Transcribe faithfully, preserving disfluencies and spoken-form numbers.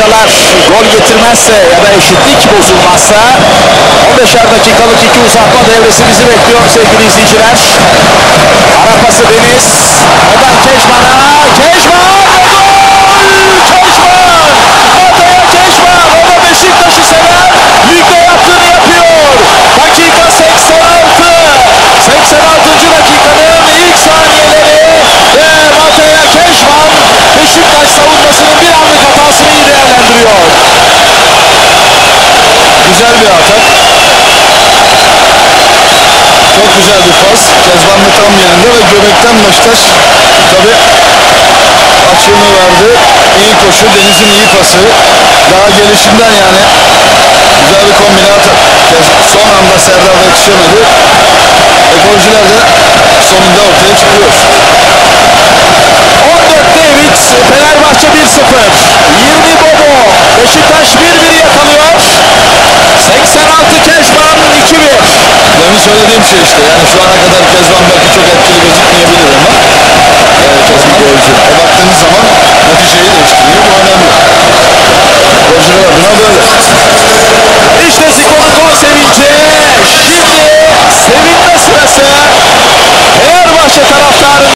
dakikalar gol getirmezse ya da eşitlik bozulmazsa on beşer dakikalık iki uzatma devresi bizi bekliyor sevgili izleyiciler. Ara pası Deniz. Oradan Keşman'a. Keşman! Keşman! Mateo Keşman! O da Beşiktaş'ı sever. Ligde yaptığını yapıyor. Dakika seksen altı. seksen altıncı dakikanın ilk saniyeleri ve Mateo Keşman Beşiktaş savunmasının bir anlık hatasını iyi değerlendiriyor. Güzel bir atak. Çok güzel bir pas. Kezban da tam yerinde ve göbekten Beşiktaş tabi açığını verdi. İyi koşu, Deniz'in iyi pası. Daha gelişinden yani güzel bir kombine atak. Son anda Serdar yetişemedi. E golcüler de sonunda ortaya çıkıyor. on dört David, Fenerbahçe bir sıfır. yirmi Bobo, Beşiktaş bir bir yakalıyor. seksen altı Keşman iki bir. Demin söylediğim şey işte, yani şu ana kadar Kezban belki çok etkili gözükmeyebilir ama e, Kezban golcü. E baktığınız zaman